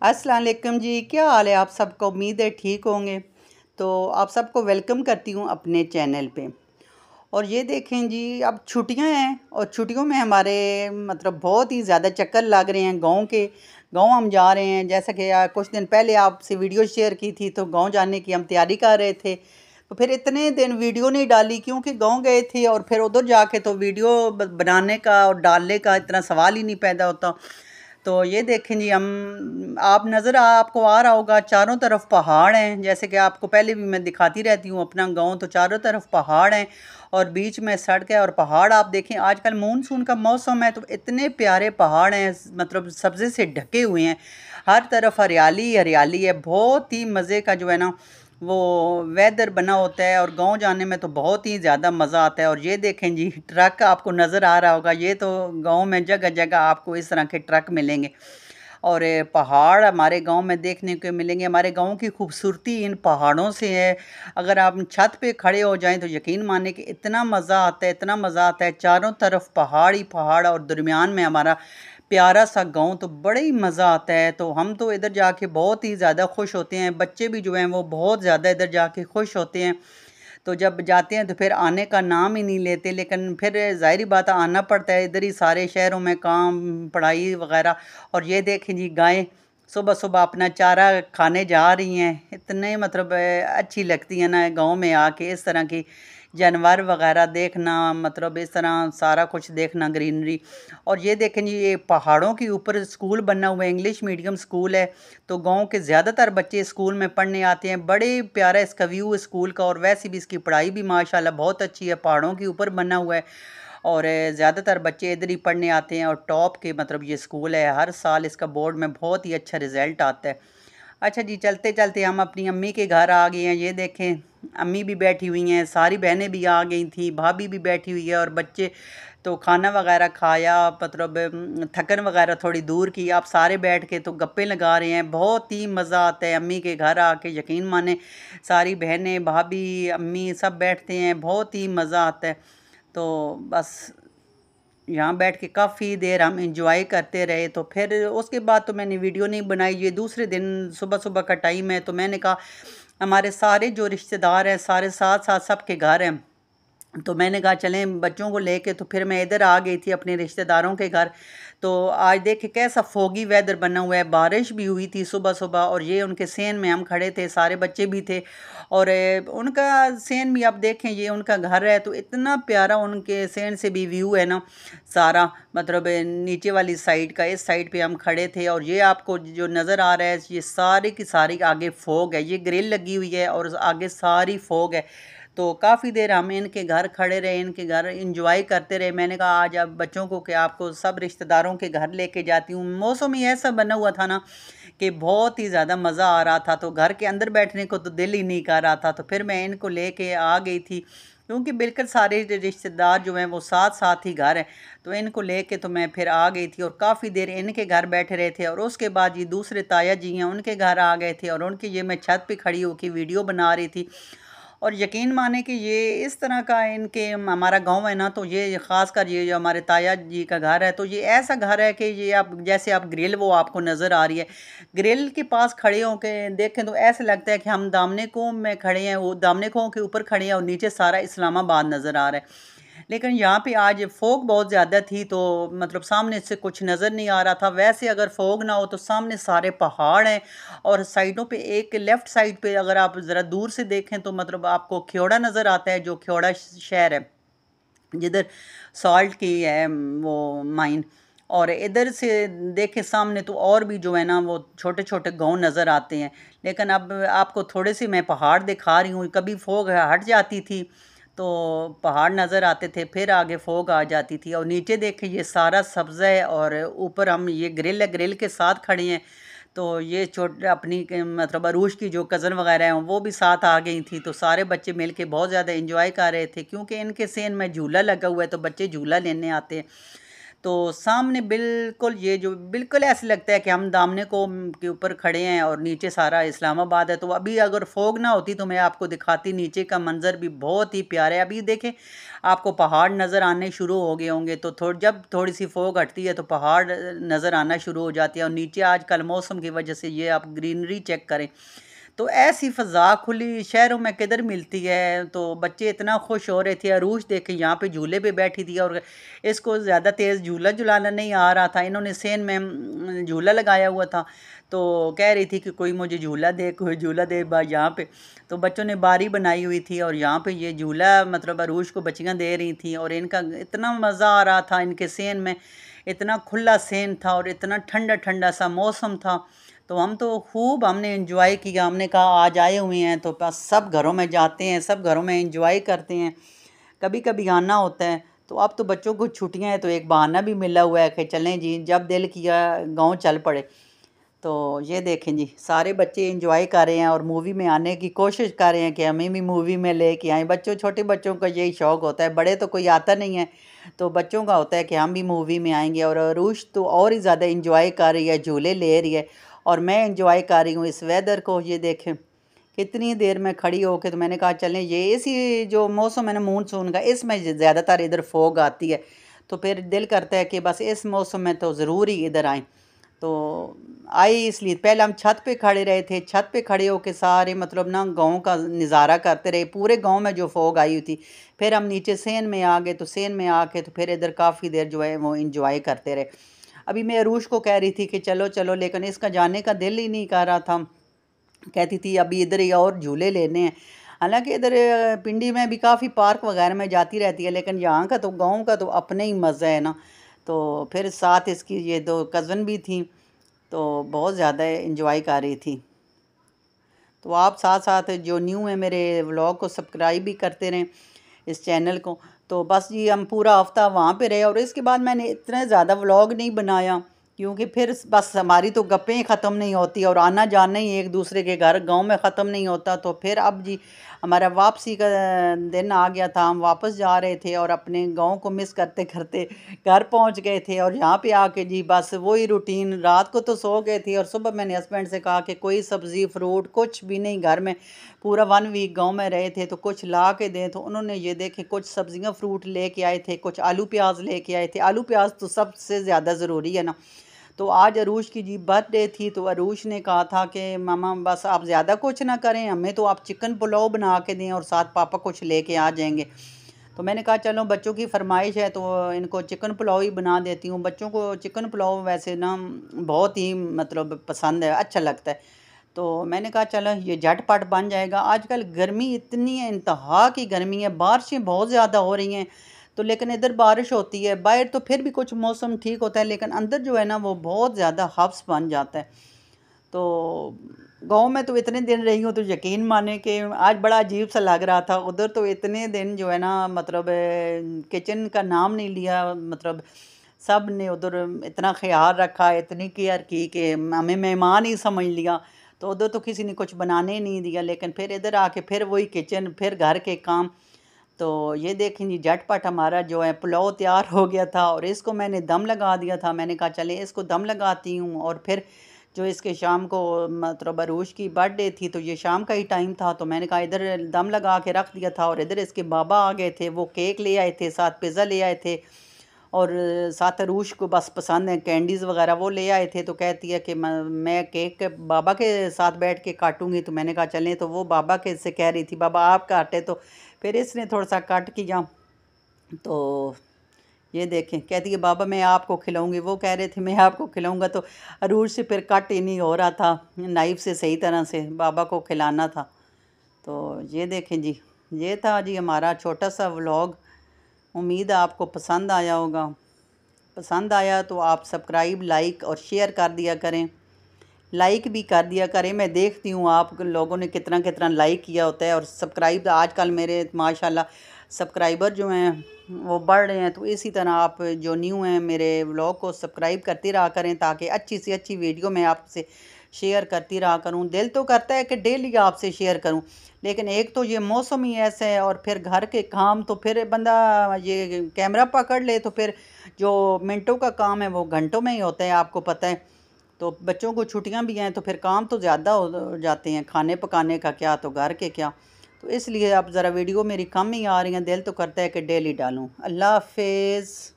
अस्सलाम वालेकुम जी, क्या हाल है आप सबका। उम्मीद है ठीक होंगे। तो आप सबको वेलकम करती हूँ अपने चैनल पे। और ये देखें जी, अब छुट्टियां हैं और छुट्टियों में हमारे मतलब बहुत ही ज़्यादा चक्कर लग रहे हैं गांव के। गांव हम जा रहे हैं, जैसा कि कुछ दिन पहले आपसे वीडियो शेयर की थी, तो गांव जाने की हम तैयारी कर रहे थे। तो फिर इतने दिन वीडियो नहीं डाली क्योंकि गांव गए थे, और फिर उधर जाके तो वीडियो बनाने का और डालने का इतना सवाल ही नहीं पैदा होता। तो ये देखें जी, हम आप नज़र आपको आ रहा होगा, चारों तरफ पहाड़ हैं। जैसे कि आपको पहले भी मैं दिखाती रहती हूँ अपना गांव, तो चारों तरफ पहाड़ हैं और बीच में सड़क है। और पहाड़ आप देखें, आजकल मानसून का मौसम है तो इतने प्यारे पहाड़ हैं, मतलब सब्ज़े से ढके हुए हैं। हर तरफ हरियाली हरियाली है, बहुत ही मज़े का जो है ना वो वेदर बना होता है। और गांव जाने में तो बहुत ही ज़्यादा मज़ा आता है। और ये देखें जी, ट्रक आपको नज़र आ रहा होगा, ये तो गांव में जगह जगह आपको इस तरह के ट्रक मिलेंगे। और पहाड़ हमारे गांव में देखने को मिलेंगे। हमारे गांव की खूबसूरती इन पहाड़ों से है। अगर आप छत पे खड़े हो जाएं तो यकीन माने कि इतना मज़ा आता है, इतना मज़ा आता है। चारों तरफ पहाड़ ही पहाड़ और दरमियान में हमारा प्यारा सा गांव, तो बड़ा ही मज़ा आता है। तो हम तो इधर जाके बहुत ही ज़्यादा खुश होते हैं, बच्चे भी जो हैं वो बहुत ज़्यादा इधर जाके खुश होते हैं। तो जब जाते हैं तो फिर आने का नाम ही नहीं लेते, लेकिन फिर ज़ाहिर बात है आना पड़ता है। इधर ही सारे शहरों में काम, पढ़ाई वगैरह। और ये देखें जी, गायें सुबह सुबह अपना चारा खाने जा रही हैं। इतने मतलब अच्छी लगती है ना गांव में आके इस तरह की जानवर वगैरह देखना, मतलब इस तरह सारा कुछ देखना, ग्रीनरी। और ये देखें जी, ये पहाड़ों के ऊपर स्कूल बना हुआ है, इंग्लिश मीडियम स्कूल है। तो गांव के ज़्यादातर बच्चे स्कूल में पढ़ने आते हैं। बड़े प्यारा इसका व्यू है स्कूल का, और वैसे भी इसकी पढ़ाई भी माशाल्लाह बहुत अच्छी है, पहाड़ों के ऊपर बना हुआ है। और ज़्यादातर बच्चे इधर ही पढ़ने आते हैं। और टॉप के मतलब ये स्कूल है, हर साल इसका बोर्ड में बहुत ही अच्छा रिज़ल्ट आता है। अच्छा जी, चलते चलते हम अपनी अम्मी के घर आ गए हैं। ये देखें, अम्मी भी बैठी हुई हैं, सारी बहनें भी आ गई थी, भाभी भी बैठी हुई है, और बच्चे। तो खाना वगैरह खाया, मतलब थकन वगैरह थोड़ी दूर की। आप सारे बैठ के तो गप्पे लगा रहे हैं, बहुत ही मज़ा आता है अम्मी के घर आके, यकीन माने। सारी बहनें, भाभी, अम्मी सब बैठते हैं, बहुत ही मज़ा आता है। तो बस यहाँ बैठ के काफ़ी देर हम इंजॉय करते रहे। तो फिर उसके बाद तो मैंने वीडियो नहीं बनाई। ये दूसरे दिन सुबह सुबह का टाइम है, तो मैंने कहा हमारे सारे जो रिश्तेदार हैं सारे साथ साथ सबके घर हैं, तो मैंने कहा चलें बच्चों को लेके। तो फिर मैं इधर आ गई थी अपने रिश्तेदारों के घर। तो आज देखे कैसा फोगी वेदर बना हुआ है, बारिश भी हुई थी सुबह सुबह। और ये उनके सेन में हम खड़े थे, सारे बच्चे भी थे। और उनका सेन भी आप देखें, ये उनका घर है, तो इतना प्यारा उनके सेन से भी व्यू है ना सारा, मतलब नीचे वाली साइड का। इस साइड पे हम खड़े थे, और ये आपको जो नज़र आ रहा है ये सारी की सारी आगे फोग है। ये ग्रिल लगी हुई है और आगे सारी फोग है। तो काफ़ी देर हम इनके घर खड़े रहे, इनके घर इंजॉय करते रहे। मैंने कहा आज अब बच्चों को कि आपको सब रिश्तेदारों के घर लेके जाती हूँ। मौसम ही ऐसा बना हुआ था ना कि बहुत ही ज़्यादा मज़ा आ रहा था, तो घर के अंदर बैठने को तो दिल ही नहीं कर रहा था। तो फिर मैं इनको लेके आ गई थी, क्योंकि बिल्कुल सारे रिश्तेदार जो हैं वो साथ साथ ही घर हैं। तो इनको लेके तो मैं फिर आ गई थी, और काफ़ी देर इनके घर बैठे रहे थे। और उसके बाद ये दूसरे ताया जी हैं, उनके घर आ गए थे, और उनकी ये मैं छत पे खड़ी होकर वीडियो बना रही थी। और यकीन माने कि ये इस तरह का इनके हमारा गांव है ना, तो ये ख़ासकर ये जो हमारे ताया जी का घर है, तो ये ऐसा घर है कि ये आप जैसे आप ग्रिल वो आपको नज़र आ रही है, ग्रिल के पास खड़े होकर देखें तो ऐसा लगता है कि हम दामने कुओं में खड़े हैं, वो दामने कुओं के ऊपर खड़े हैं, और नीचे सारा इस्लामाबाद नज़र आ रहा है। लेकिन यहाँ पे आज फोग बहुत ज़्यादा थी, तो मतलब सामने से कुछ नज़र नहीं आ रहा था। वैसे अगर फोग ना हो तो सामने सारे पहाड़ हैं, और साइडों पे एक लेफ़्ट साइड पे अगर आप ज़रा दूर से देखें तो मतलब आपको ख्योड़ा नज़र आता है, जो ख्योड़ा शहर है जिधर सॉल्ट की है वो माइन। और इधर से देखें सामने तो और भी जो है ना वो छोटे छोटे गांव नज़र आते हैं। लेकिन अब आपको थोड़े से मैं पहाड़ दिखा रही हूँ, कभी फोग हट जाती थी तो पहाड़ नज़र आते थे, फिर आगे फोग आ जाती थी। और नीचे देखें ये सारा सब्ज़ है, और ऊपर हम ये ग्रिल है, ग्रिल के साथ खड़े हैं। तो ये छोटे अपनी मतलब अरूश की जो कज़न वगैरह हैं वो भी साथ आ गई थी। तो सारे बच्चे मिल के बहुत ज़्यादा इंजॉय कर रहे थे, क्योंकि इनके सेन में झूला लगा हुआ है तो बच्चे झूला लेने आते हैं। तो सामने बिल्कुल ये जो बिल्कुल ऐसे लगता है कि हम दामने को के ऊपर खड़े हैं और नीचे सारा इस्लामाबाद है। तो अभी अगर फोग ना होती तो मैं आपको दिखाती, नीचे का मंज़र भी बहुत ही प्यारा है। अभी देखें आपको पहाड़ नज़र आने शुरू हो गए होंगे, तो जब थोड़ी सी फोग हटती है तो पहाड़ नज़र आना शुरू हो जाती है। और नीचे आजकल मौसम की वजह से ये आप ग्रीनरी चेक करें, तो ऐसी फ़ज़ा खुली शहरों में किधर मिलती है। तो बच्चे इतना खुश हो रहे थे। अरूश देखे यहाँ पे झूले पे बैठी थी और इसको ज़्यादा तेज़ झूला झुलाना नहीं आ रहा था। इन्होंने सेन में झूला लगाया हुआ था, तो कह रही थी कि कोई मुझे झूला दे, कोई झूला दे यहाँ पे। तो बच्चों ने बारी बनाई हुई थी और यहाँ पे ये झूला मतलब अरूश को बच्चियाँ दे रही थी और इनका इतना मज़ा आ रहा था। इनके सेन में इतना खुला सेन था और इतना ठंडा ठंडा सा मौसम था। तो हम तो खूब हमने एंजॉय किया। हमने कहा आज आए हुए हैं तो बस सब घरों में जाते हैं, सब घरों में एंजॉय करते हैं, कभी कभी आना होता है। तो अब तो बच्चों को छुट्टियां हैं तो एक बहाना भी मिला हुआ है कि चलें जी, जब दिल किया गांव चल पड़े। तो ये देखें जी, सारे बच्चे एंजॉय कर रहे हैं और मूवी में आने की कोशिश कर रहे हैं कि हमें भी मूवी में लेके आएँ। बच्चों, छोटे बच्चों का यही शौक़ होता है, बड़े तो कोई आता नहीं है, तो बच्चों का होता है कि हम भी मूवी में आएंगे। और अरूश तो और ही ज़्यादा इंजॉय कर रही है, झूले ले रही है और मैं इंजॉय कर रही हूँ इस वेदर को। ये देखें कितनी देर में खड़ी होके, तो मैंने कहा चलें ये इसी जो मौसम है ना मानसून का, इसमें ज़्यादातर इधर फोग आती है, तो फिर दिल करता है कि बस इस मौसम में तो ज़रूर ही इधर आएँ। तो आई इसलिए पहले हम छत पे खड़े रहे थे, छत पे खड़े होके सारे मतलब ना गाँव का नज़ारा करते रहे, पूरे गाँव में जो फोग आई हुई थी। फिर हम नीचे सेन में आ गए, तो सेन में आके तो फिर इधर काफ़ी देर जो है वो इंजॉय करते रहे। अभी मैं अरूश को कह रही थी कि चलो चलो, लेकिन इसका जाने का दिल ही नहीं कर रहा था। कहती थी अभी इधर ही और झूले लेने हैं। हालांकि इधर पिंडी में भी काफ़ी पार्क वगैरह में जाती रहती है, लेकिन यहाँ का तो गांव का तो अपने ही मज़ा है ना। तो फिर साथ इसकी ये दो कज़न भी थी, तो बहुत ज़्यादा इंजॉय कर रही थी। तो आप साथ साथ जो न्यू है मेरे व्लॉग को सब्सक्राइब भी करते रहें, इस चैनल को। तो बस जी हम पूरा हफ्ता वहाँ पे रहे और इसके बाद मैंने इतना ज़्यादा व्लॉग नहीं बनाया, क्योंकि फिर बस हमारी तो गप्पें ही ख़त्म नहीं होती और आना जाना ही एक दूसरे के घर गांव में ख़त्म नहीं होता। तो फिर अब जी हमारा वापसी का दिन आ गया था, हम वापस जा रहे थे और अपने गांव को मिस करते करते घर पहुंच गए थे। और यहाँ पे आके जी बस वही रूटीन, रात को तो सो गए थे और सुबह मैंने हस्बैंड से कहा कि कोई सब्ज़ी फ्रूट कुछ भी नहीं घर में, पूरा 1 वीक गांव में रहे थे तो कुछ ला के दें। तो उन्होंने ये देखे कुछ सब्जियां फ्रूट लेके आए थे, कुछ आलू प्याज लेके आए थे। आलू प्याज तो सबसे ज़्यादा ज़रूरी है ना। तो आज अरूश की जी बर्थडे थी, तो अरूश ने कहा था कि मामा बस आप ज़्यादा कुछ ना करें, हमें तो आप चिकन पुलाव बना के दें और साथ पापा कुछ लेके आ जाएंगे। तो मैंने कहा चलो बच्चों की फरमाइश है तो इनको चिकन पुलाव ही बना देती हूँ। बच्चों को चिकन पुलाव वैसे ना बहुत ही मतलब पसंद है, अच्छा लगता है। तो मैंने कहा चलो ये झटपट बन जाएगा। आजकल गर्मी इतनी है, इंतहा की गर्मी है, बारिशें बहुत ज़्यादा हो रही हैं। तो लेकिन इधर बारिश होती है, बाहर तो फिर भी कुछ मौसम ठीक होता है, लेकिन अंदर जो है ना वो बहुत ज़्यादा हब्स बन जाता है। तो गांव में तो इतने दिन रही हूँ तो यकीन माने कि आज बड़ा अजीब सा लग रहा था। उधर तो इतने दिन जो है ना मतलब किचन का नाम नहीं लिया, मतलब सब ने उधर इतना ख्याल रखा, इतनी केयर की कि हमें मेहमान ही समझ लिया। तो उधर तो किसी ने कुछ बनाने ही नहीं दिया, लेकिन फिर इधर आके फिर वही किचन, फिर घर के काम। तो ये देखें जी झटपट हमारा जो है पुलाव तैयार हो गया था और इसको मैंने दम लगा दिया था। मैंने कहा चले इसको दम लगाती हूँ। और फिर जो इसके शाम को मतलब अरूश की बर्थडे थी तो ये शाम का ही टाइम था, तो मैंने कहा इधर दम लगा के रख दिया था। और इधर इसके बाबा आ गए थे, वो केक ले आए थे, साथ पिज़्ज़ा ले आए थे और साथ अरूश को बस पसंद है कैंडीज़ वगैरह, वो ले आए थे। तो कहती है कि मैं केक बाबा के साथ बैठ के काटूंगी। तो मैंने कहा चलें, तो वो बाबा के से कह रही थी बाबा आप काटे, तो फिर इसने थोड़ा सा कट किया। तो ये देखें कहती है बाबा मैं आपको खिलाऊंगी, वो कह रहे थे मैं आपको खिलाऊंगा। तो अरूज से फिर कट ही नहीं हो रहा था नाइफ से सही तरह से, बाबा को खिलाना था। तो ये देखें जी, ये था जी हमारा छोटा सा व्लॉग। उम्मीद है आपको पसंद आया होगा। पसंद आया तो आप सब्सक्राइब, लाइक और शेयर कर दिया करें। लाइक भी कर दिया करें, मैं देखती हूँ आप लोगों ने कितना कितना लाइक किया होता है। और सब्सक्राइब आजकल मेरे माशाल्लाह सब्सक्राइबर जो हैं वो बढ़ रहे हैं। तो इसी तरह आप जो न्यू हैं मेरे व्लॉग को सब्सक्राइब करते रहा करें, ताकि अच्छी से अच्छी वीडियो मैं आपसे शेयर करती रहा करूं। दिल तो करता है कि डेली आपसे शेयर करूं, लेकिन एक तो ये मौसम ही ऐसा है और फिर घर के काम, तो फिर बंदा ये कैमरा पकड़ ले तो फिर जो मिनटों का काम है वो घंटों में ही होता है, आपको पता है। तो बच्चों को छुट्टियां भी हैं तो फिर काम तो ज़्यादा हो जाते हैं, खाने पकाने का क्या तो घर के क्या। तो इसलिए अब ज़रा वीडियो मेरी कम ही आ रही हैं, दिल तो करता है कि डेली डालूं। अल्लाह हाफिज़।